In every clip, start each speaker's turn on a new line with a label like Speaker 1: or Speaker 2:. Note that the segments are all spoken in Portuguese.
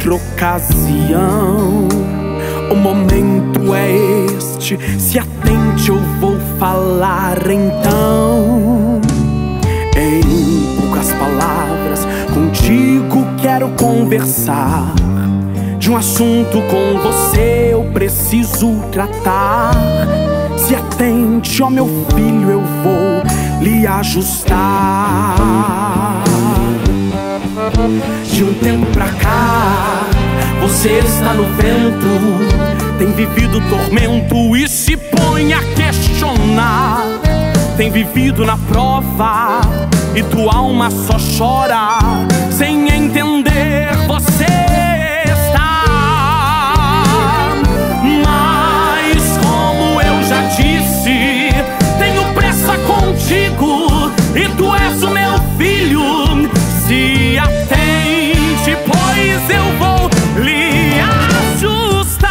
Speaker 1: outra ocasião. O momento é este, se atente, eu vou falar então. Em poucas palavras, contigo quero conversar. De um assunto com você eu preciso tratar. Se atente, ó meu filho, eu vou lhe ajustar. De um tempo pra cá, você está no vento, tem vivido tormento e se põe a questionar. Tem vivido na prova e tua alma só chora, sem entender você está. Mas como eu já disse, tenho pressa contigo e tu és o meu filho. Se atente, pois eu vou lhe ajustar.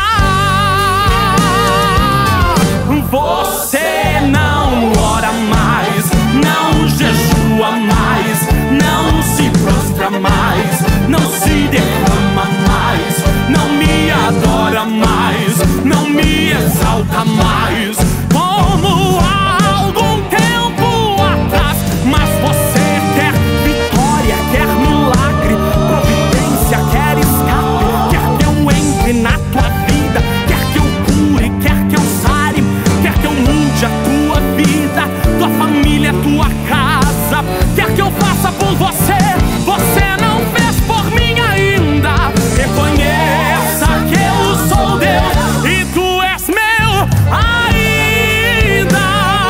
Speaker 1: Você não ora mais, não jejua mais, não se prostra mais, não se derrama mais, não me adora mais, não me exalta mais, como há algum tempo atrás. Mas você quer vitória, quer milagre, providência, quer escape, quer que eu entre na tua vida, quer que eu cure, quer que eu sare, quer que eu mude a tua vida, tua família, tua casa, quer que eu faça por você. Você não fez por mim ainda. Reconheça que eu sou Deus e tu és meu ainda.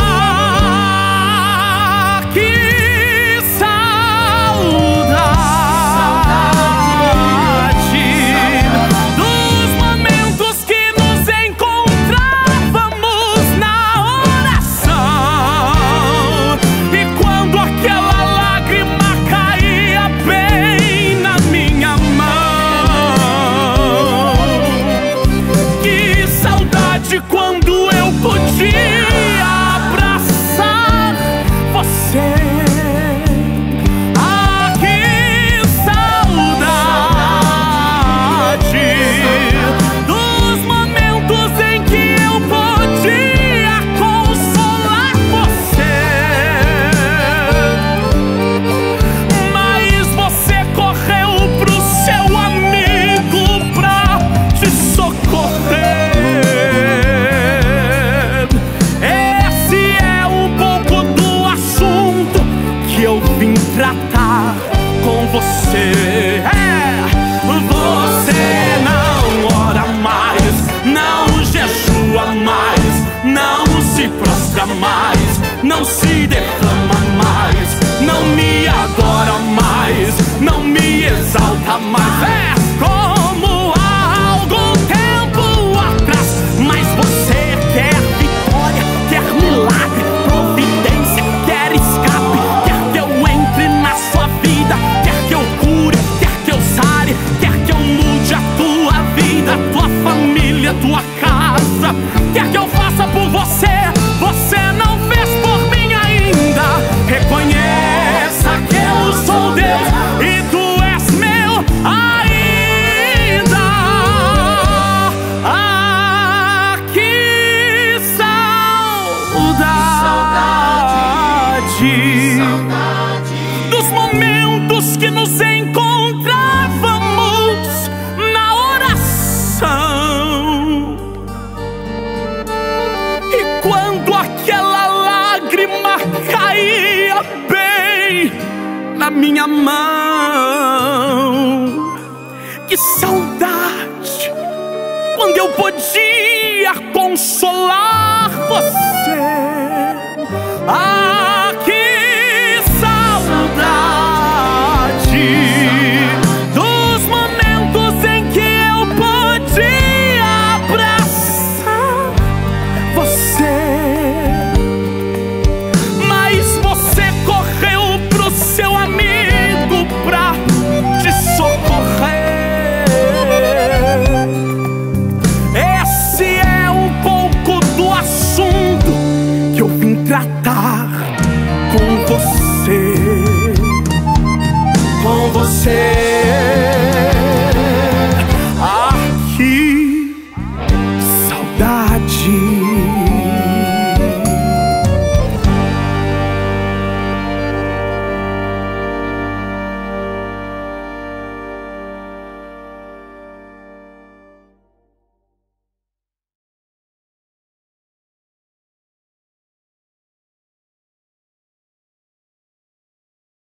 Speaker 1: Que saudade dos momentos que nos encontrávamos na oração. E quando aquela lágrima caía bem na minha mão. Que saudade quando eu podia abraçar você. Ah, que saudade dos momentos em que eu podia consolar você. Mas você correu pro seu amigo pra te socorrer. Esse é um pouco do assunto que eu vim tratar com você. Você não ora mais, não jejua mais, não se prostra mais, não se derrama mais, não me adora mais, não me exalta mais. Como há algum tempo atrás. Mas você quer vitória, quer milagre, providência, quer escape, quer que eu entre na sua vida, quer que eu cure, quer que eu sare, quer que eu mude a tua vida, tua família, tua casa, quer que eu faça por você. Você não fez por mim ainda. Reconheça que eu sou Deus e tu és meu ainda. Ah, que saudade dos momentos que nos encontrávamos na oração. E quando aquela lágrima caía bem na minha mão. Que saudade quando eu podia consolar você. Ah, que saudade dos momentos em que eu podia abraçar você. Mas você correu pro seu amigo pra te socorrer. Esse é um pouco do assunto que eu vim tratar com você. Com você.